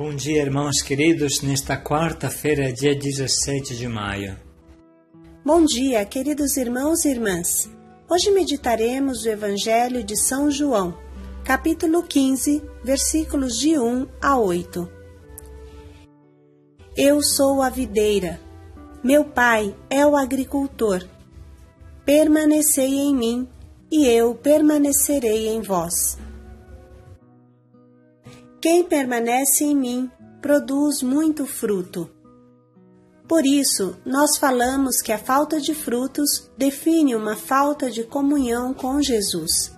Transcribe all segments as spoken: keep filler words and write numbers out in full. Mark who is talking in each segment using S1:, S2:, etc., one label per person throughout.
S1: Bom dia, irmãos queridos, nesta quarta-feira, dia dezessete de maio.
S2: Bom dia, queridos irmãos e irmãs. Hoje meditaremos o Evangelho de São João, capítulo quinze, versículos de um a oito. Eu sou a videira, meu pai é o agricultor. Permanecei em mim, e eu permanecerei em vós. Quem permanece em mim produz muito fruto. Por isso, nós falamos que a falta de frutos define uma falta de comunhão com Jesus.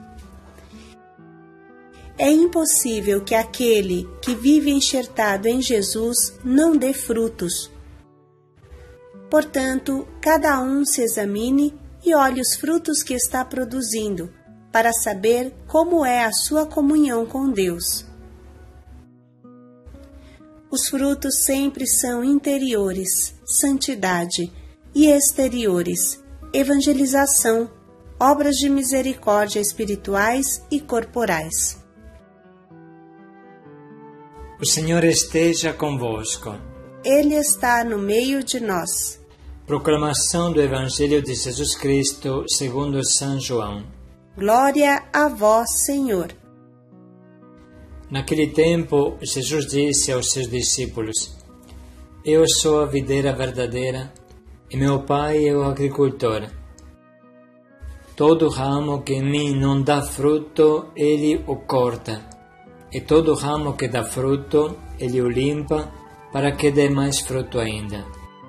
S2: É impossível que aquele que vive enxertado em Jesus não dê frutos. Portanto, cada um se examine e olhe os frutos que está produzindo, para saber como é a sua comunhão com Deus. Os frutos sempre são interiores, santidade, e exteriores, evangelização, obras de misericórdia espirituais e corporais.
S1: O Senhor esteja convosco.
S2: Ele está no meio de nós.
S1: Proclamação do Evangelho de Jesus Cristo segundo São João.
S2: Glória a vós, Senhor.
S1: Naquele tempo, Jesus disse aos seus discípulos: Eu sou a videira verdadeira e meu Pai é o agricultor. Todo ramo que em mim não dá fruto, Ele o corta, e todo ramo que dá fruto, Ele o limpa, para que dê mais fruto ainda.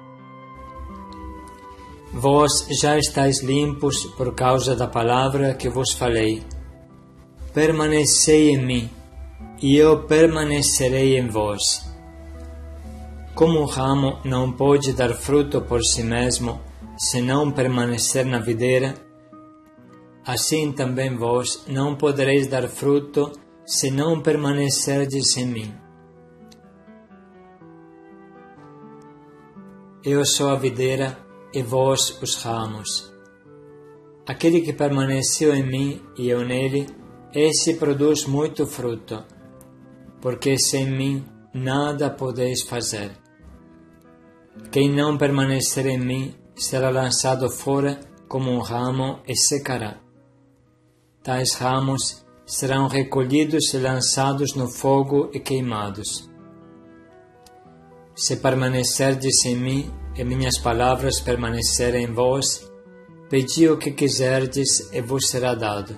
S1: Vós já estáis limpos por causa da palavra que vos falei. Permanecei em mim, e eu permanecerei em vós. Como o ramo não pode dar fruto por si mesmo, se não permanecer na videira, assim também vós não podereis dar fruto, se não permanecerdes em mim. Eu sou a videira, e vós os ramos. Aquele que permaneceu em mim e eu nele, esse produz muito fruto, porque sem mim nada podeis fazer. Quem não permanecer em mim será lançado fora como um ramo e secará. Tais ramos serão recolhidos e lançados no fogo e queimados. Se permanecerdes em mim e minhas palavras permanecerem em vós, pedi o que quiserdes e vos será dado.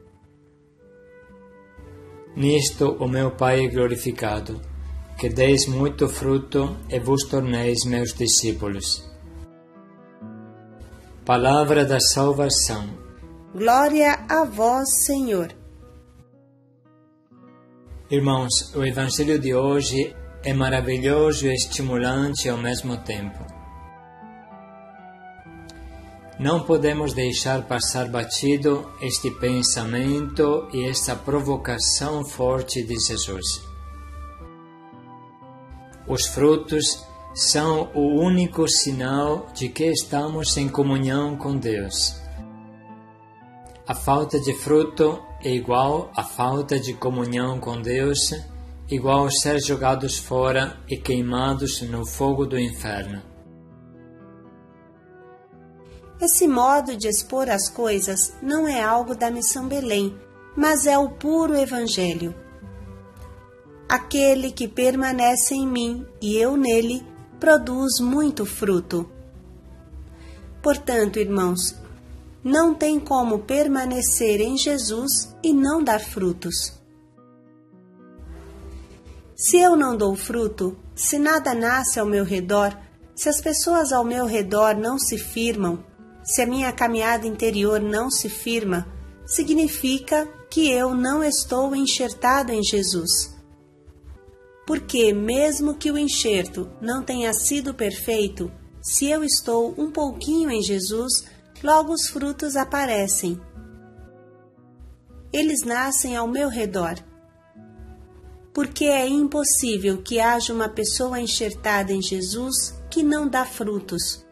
S1: Nisto o meu Pai é glorificado, que deis muito fruto e vos torneis meus discípulos. Palavra da salvação.
S2: Glória a vós, Senhor.
S1: Irmãos, o Evangelho de hoje é maravilhoso e estimulante ao mesmo tempo. Não podemos deixar passar batido este pensamento e esta provocação forte de Jesus. Os frutos são o único sinal de que estamos em comunhão com Deus. A falta de fruto é igual à falta de comunhão com Deus, igual a ser jogados fora e queimados no fogo do inferno.
S2: Esse modo de expor as coisas não é algo da Missão Belém, mas é o puro Evangelho. Aquele que permanece em mim e eu nele, produz muito fruto. Portanto, irmãos, não tem como permanecer em Jesus e não dar frutos. Se eu não dou fruto, se nada nasce ao meu redor, se as pessoas ao meu redor não se firmam, se a minha caminhada interior não se firma, significa que eu não estou enxertado em Jesus. Porque, mesmo que o enxerto não tenha sido perfeito, se eu estou um pouquinho em Jesus, logo os frutos aparecem. Eles nascem ao meu redor. Porque é impossível que haja uma pessoa enxertada em Jesus que não dá frutos.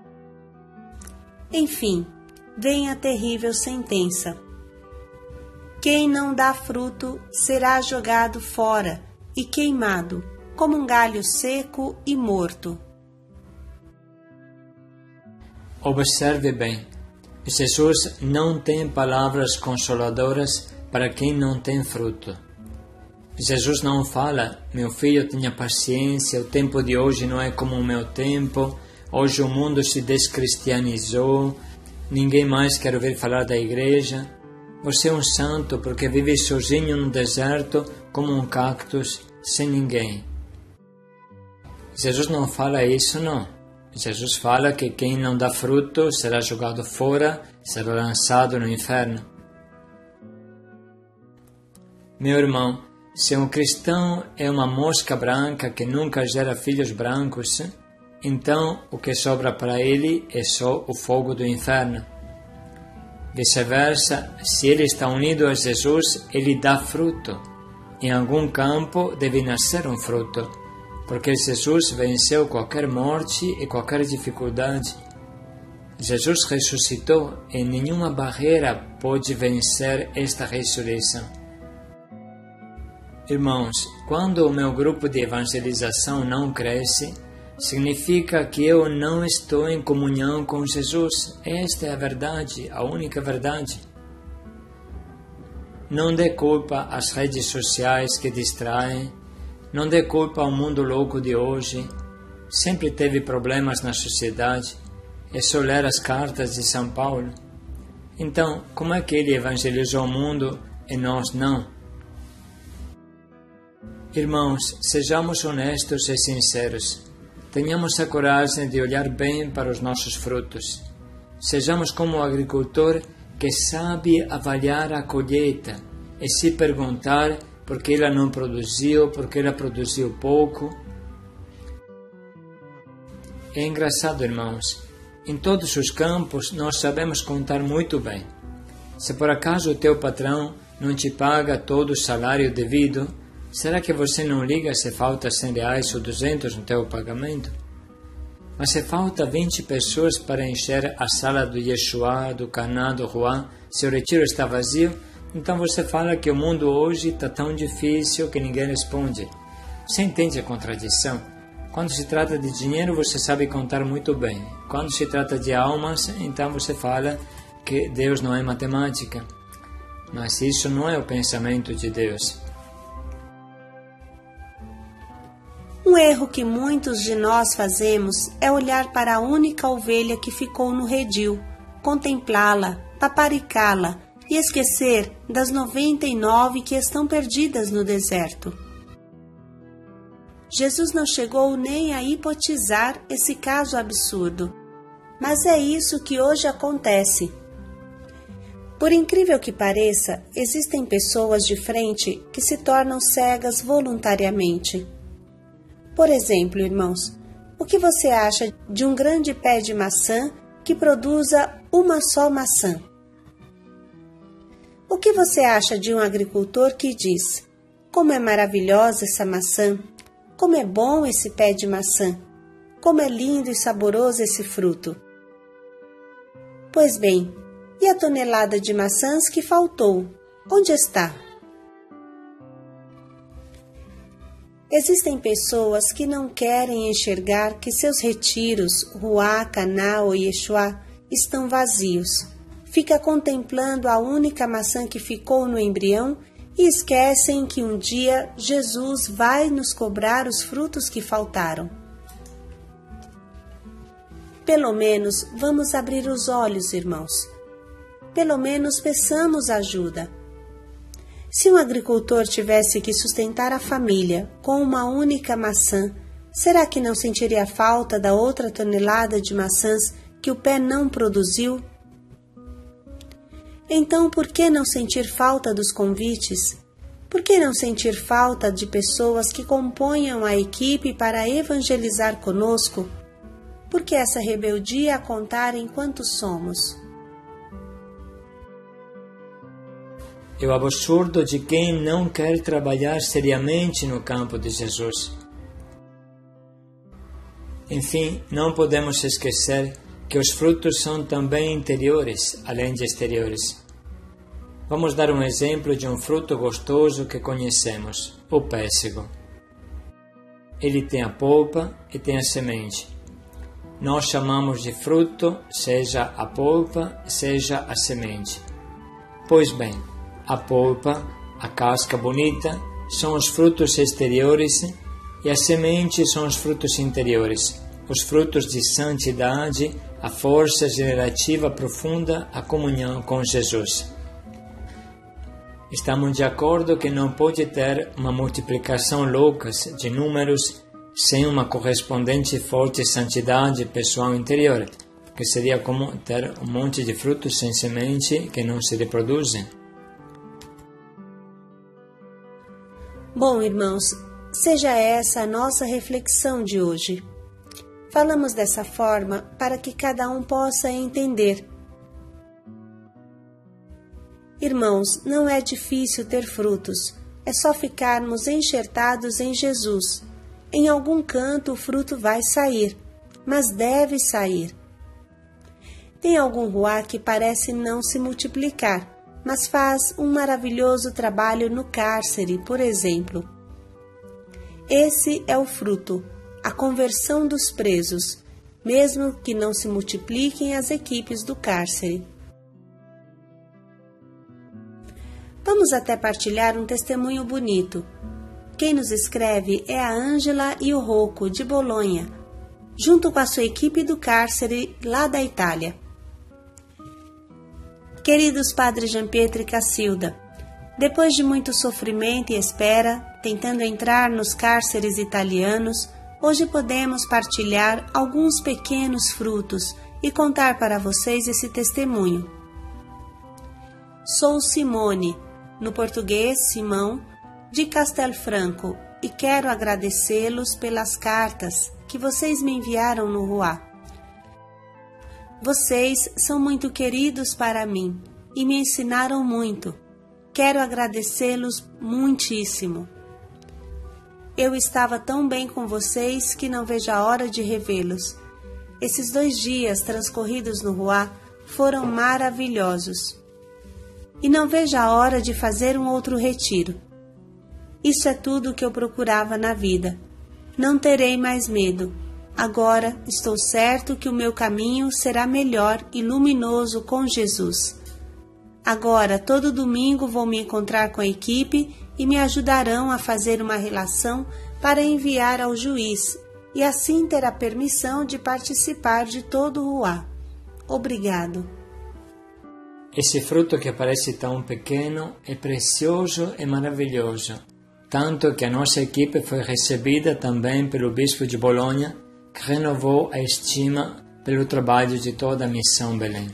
S2: Enfim, vem a terrível sentença. Quem não dá fruto será jogado fora e queimado, como um galho seco e morto.
S1: Observe bem, Jesus não tem palavras consoladoras para quem não tem fruto. Jesus não fala, meu filho, tenha paciência, o tempo de hoje não é como o meu tempo, hoje o mundo se descristianizou, ninguém mais quer ouvir falar da igreja. Você é um santo porque vive sozinho no deserto como um cactus, sem ninguém. Jesus não fala isso, não. Jesus fala que quem não dá fruto será jogado fora, será lançado no inferno. Meu irmão, se um cristão é uma mosca branca que nunca gera filhos brancos, então o que sobra para ele é só o fogo do inferno. Vice-versa, se ele está unido a Jesus, ele dá fruto. Em algum campo deve nascer um fruto, porque Jesus venceu qualquer morte e qualquer dificuldade. Jesus ressuscitou e nenhuma barreira pode vencer esta ressurreição. Irmãos, quando o meu grupo de evangelização não cresce, significa que eu não estou em comunhão com Jesus. Esta é a verdade, a única verdade. Não dê culpa às redes sociais que distraem, não dê culpa ao mundo louco de hoje. Sempre teve problemas na sociedade. É só ler as cartas de São Paulo. Então, como é que ele evangelizou o mundo e nós não? Irmãos, sejamos honestos e sinceros. Tenhamos a coragem de olhar bem para os nossos frutos. Sejamos como o agricultor que sabe avaliar a colheita e se perguntar por que ela não produziu, por que ela produziu pouco. É engraçado, irmãos. Em todos os campos nós sabemos contar muito bem. Se por acaso o teu patrão não te paga todo o salário devido, será que você não liga se falta cem reais ou duzentos no teu pagamento? Mas se falta vinte pessoas para encher a sala do Yeshua, do Caná, do Juan, se o retiro está vazio, então você fala que o mundo hoje está tão difícil que ninguém responde. Você entende a contradição? Quando se trata de dinheiro, você sabe contar muito bem. Quando se trata de almas, então você fala que Deus não é matemática. Mas isso não é o pensamento de Deus.
S2: Um erro que muitos de nós fazemos é olhar para a única ovelha que ficou no redil, contemplá-la, paparicá-la e esquecer das noventa e nove que estão perdidas no deserto. Jesus não chegou nem a hipotizar esse caso absurdo, mas é isso que hoje acontece. Por incrível que pareça, existem pessoas de frente que se tornam cegas voluntariamente. Por exemplo, irmãos, o que você acha de um grande pé de maçã que produza uma só maçã? O que você acha de um agricultor que diz: como é maravilhosa essa maçã, como é bom esse pé de maçã, como é lindo e saboroso esse fruto? Pois bem, e a tonelada de maçãs que faltou, onde está? Existem pessoas que não querem enxergar que seus retiros, Ruá, Caná ou Yeshua, estão vazios. Fica contemplando a única maçã que ficou no embrião e esquecem que um dia Jesus vai nos cobrar os frutos que faltaram. Pelo menos vamos abrir os olhos, irmãos. Pelo menos peçamos ajuda. Se um agricultor tivesse que sustentar a família com uma única maçã, será que não sentiria falta da outra tonelada de maçãs que o pé não produziu? Então, por que não sentir falta dos convites? Por que não sentir falta de pessoas que componham a equipe para evangelizar conosco? Por que essa rebeldia a contar em quantos somos?
S1: É o absurdo de quem não quer trabalhar seriamente no campo de Jesus. Enfim, não podemos esquecer que os frutos são também interiores, além de exteriores. Vamos dar um exemplo de um fruto gostoso que conhecemos, o pêssego. Ele tem a polpa e tem a semente. Nós chamamos de fruto, seja a polpa, seja a semente. Pois bem, a polpa, a casca bonita, são os frutos exteriores e a semente são os frutos interiores, os frutos de santidade, a força generativa profunda, a comunhão com Jesus. Estamos de acordo que não pode ter uma multiplicação louca de números sem uma correspondente forte santidade pessoal interior, que seria como ter um monte de frutos sem semente que não se reproduzem.
S2: Bom, irmãos, seja essa a nossa reflexão de hoje. Falamos dessa forma para que cada um possa entender. Irmãos, não é difícil ter frutos, é só ficarmos enxertados em Jesus. Em algum canto o fruto vai sair, mas deve sair. Tem algum ruá que parece não se multiplicar, mas faz um maravilhoso trabalho no cárcere, por exemplo. Esse é o fruto, a conversão dos presos, mesmo que não se multipliquem as equipes do cárcere. Vamos até partilhar um testemunho bonito. Quem nos escreve é a Ângela e o Rocco, de Bolonha, junto com a sua equipe do cárcere lá da Itália. Queridos Padre Gianpietro e Cacilda, depois de muito sofrimento e espera, tentando entrar nos cárceres italianos, hoje podemos partilhar alguns pequenos frutos e contar para vocês esse testemunho. Sou Simone, no português Simão, de Castelfranco, e quero agradecê-los pelas cartas que vocês me enviaram no Ruá. Vocês são muito queridos para mim e me ensinaram muito. Quero agradecê-los muitíssimo. Eu estava tão bem com vocês que não vejo a hora de revê-los. Esses dois dias transcorridos no Ruá foram maravilhosos. E não vejo a hora de fazer um outro retiro. Isso é tudo o que eu procurava na vida. Não terei mais medo. Agora estou certo que o meu caminho será melhor e luminoso com Jesus. Agora, todo domingo vou me encontrar com a equipe e me ajudarão a fazer uma relação para enviar ao juiz e assim ter a permissão de participar de todo o Ruá. Obrigado.
S1: Esse fruto que parece tão pequeno é precioso e maravilhoso, tanto que a nossa equipe foi recebida também pelo Bispo de Bolonha, que renovou a estima pelo trabalho de toda a Missão Belém.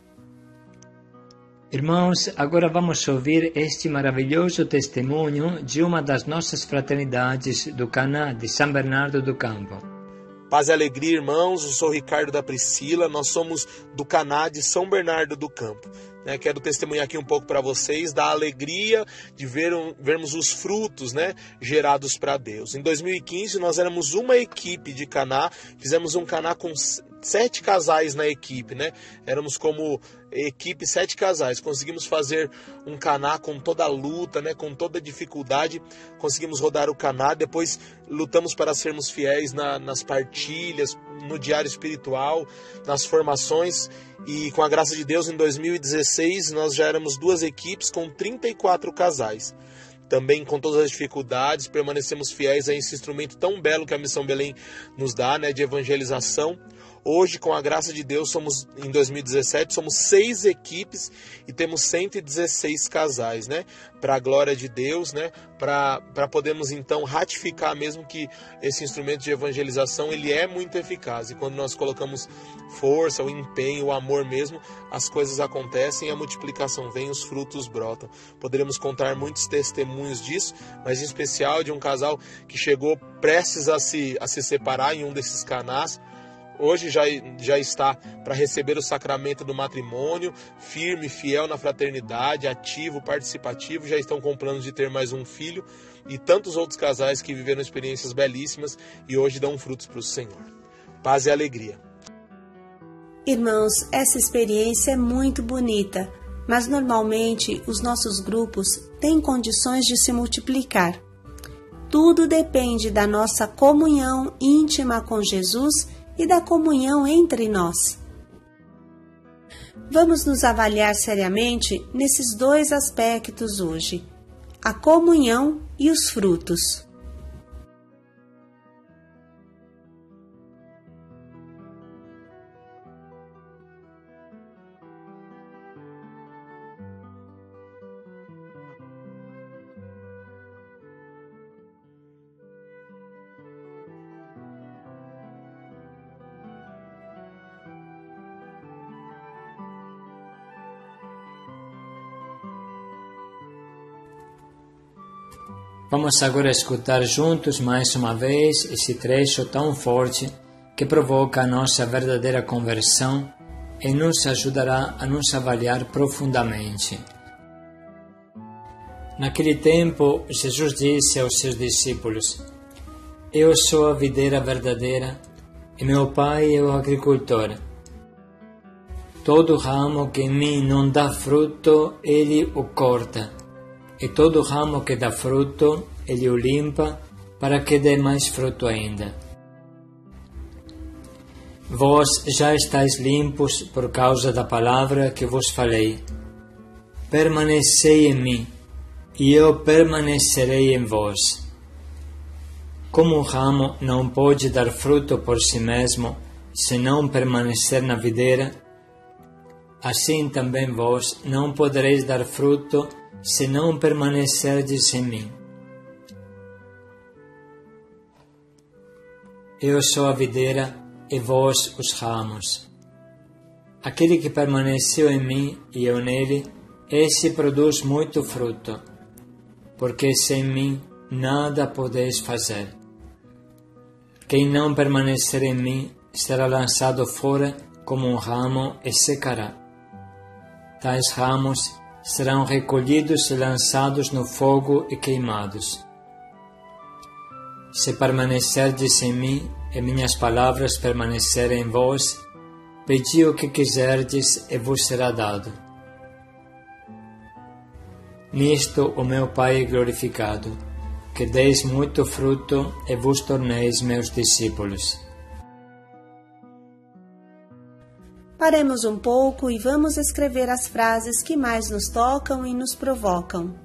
S1: Irmãos, agora vamos ouvir este maravilhoso testemunho de uma das nossas fraternidades do Caná de São Bernardo do Campo.
S3: Paz e alegria, irmãos, eu sou o Ricardo da Priscila, nós somos do Caná de São Bernardo do Campo. Né? Quero testemunhar aqui um pouco para vocês da alegria de ver um, vermos os frutos, né, gerados para Deus. Em dois mil e quinze nós éramos uma equipe de Caná, fizemos um Caná com sete casais na equipe, né? Éramos como equipe sete casais, conseguimos fazer um Caná com toda a luta, né? Com toda a dificuldade, conseguimos rodar o Caná, depois lutamos para sermos fiéis na, nas partilhas, no diário espiritual, nas formações, e com a graça de Deus em dois mil e dezesseis nós já éramos duas equipes com trinta e quatro casais. Também com todas as dificuldades, permanecemos fiéis a esse instrumento tão belo que a Missão Belém nos dá, né, de evangelização. Hoje, com a graça de Deus, somos em dois mil e dezessete, somos seis equipes e temos cento e dezesseis casais, né? Para a glória de Deus, né? Para para podermos, então, ratificar mesmo que esse instrumento de evangelização, ele é muito eficaz. E quando nós colocamos força, o empenho, o amor mesmo, as coisas acontecem, a multiplicação vem, os frutos brotam. Poderemos contar muitos testemunhos disso, mas em especial de um casal que chegou prestes a se, a se separar em um desses canais. Hoje já, já está para receber o sacramento do matrimônio, firme, fiel na fraternidade, ativo, participativo, já estão com planos de ter mais um filho, e tantos outros casais que viveram experiências belíssimas e hoje dão frutos para o Senhor. Paz e alegria.
S2: Irmãos, essa experiência é muito bonita. mas normalmente os nossos grupos têm condições de se multiplicar. Tudo depende da nossa comunhão íntima com Jesus e da comunhão entre nós. Vamos nos avaliar seriamente nesses dois aspectos hoje: a comunhão e os frutos.
S1: Vamos agora escutar juntos mais uma vez esse trecho tão forte que provoca a nossa verdadeira conversão e nos ajudará a nos avaliar profundamente. Naquele tempo, Jesus disse aos seus discípulos: Eu sou a videira verdadeira e meu Pai é o agricultor. Todo ramo que em mim não dá fruto, Ele o corta. E todo ramo que dá fruto, Ele o limpa, para que dê mais fruto ainda. Vós já estáis limpos por causa da palavra que vos falei. Permanecei em mim, e eu permanecerei em vós. Como um ramo não pode dar fruto por si mesmo, se não permanecer na videira, assim também vós não podereis dar fruto se não permanecerdes em mim. Eu sou a videira e vós os ramos. Aquele que permaneceu em mim e eu nele, esse produz muito fruto, porque sem mim nada podeis fazer. Quem não permanecer em mim será lançado fora como um ramo e secará. Tais ramos serão recolhidos e lançados no fogo e queimados. Se permanecerdes em mim e minhas palavras permanecerem em vós, pedi o que quiserdes e vos será dado. Nisto o meu Pai é glorificado, que deis muito fruto e vos torneis meus discípulos.
S2: Paremos um pouco e vamos escrever as frases que mais nos tocam e nos provocam.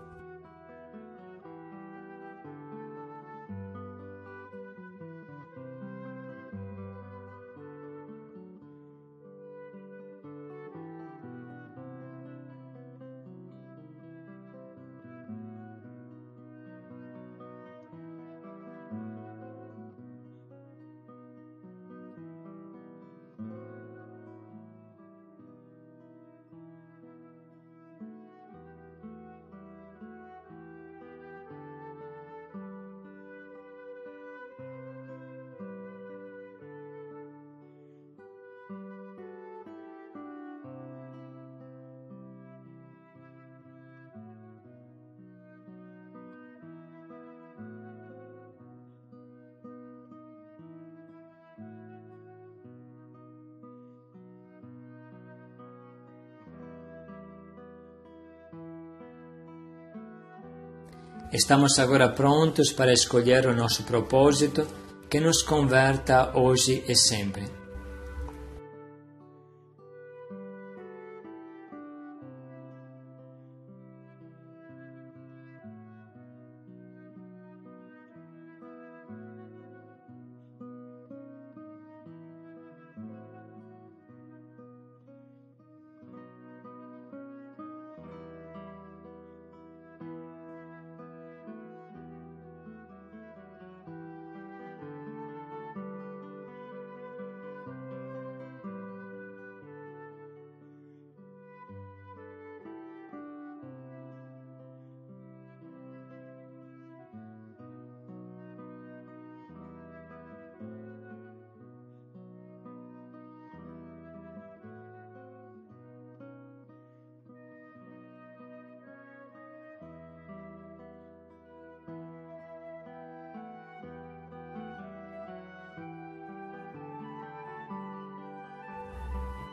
S1: Estamos agora prontos para escolher o nosso propósito que nos converta hoje e sempre.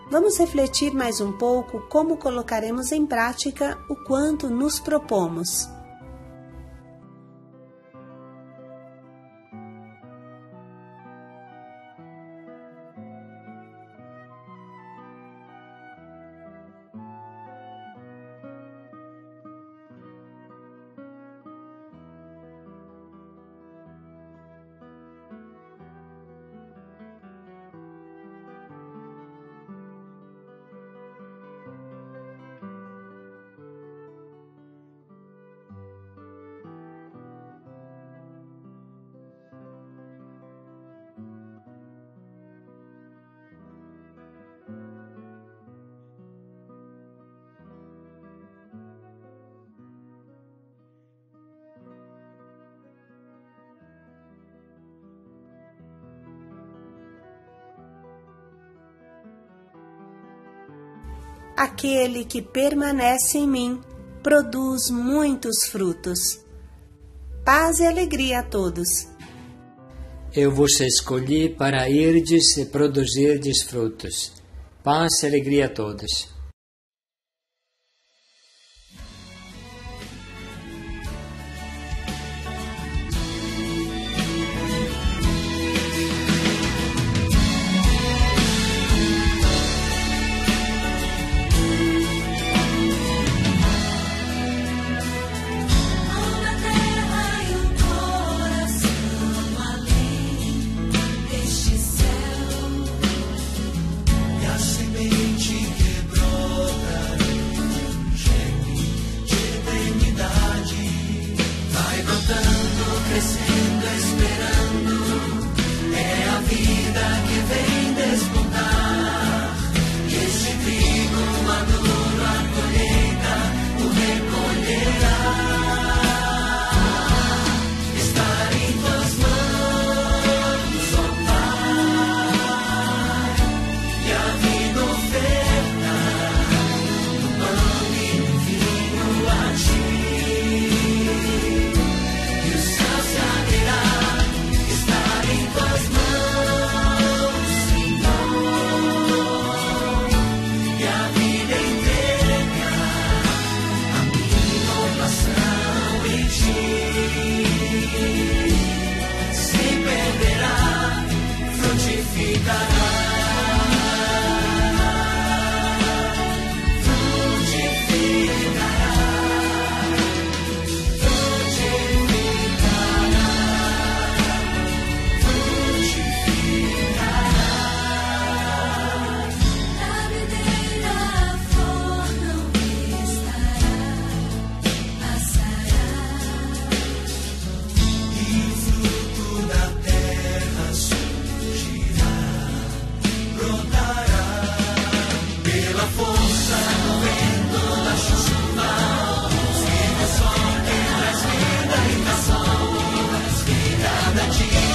S2: Vamos refletir mais um pouco como colocaremos em prática o quanto nos propomos. Aquele que permanece em mim produz muitos frutos. Paz e alegria a todos.
S1: Eu vos escolhi para irdes e produzirdes frutos. Paz e alegria a todos.
S4: Cada dia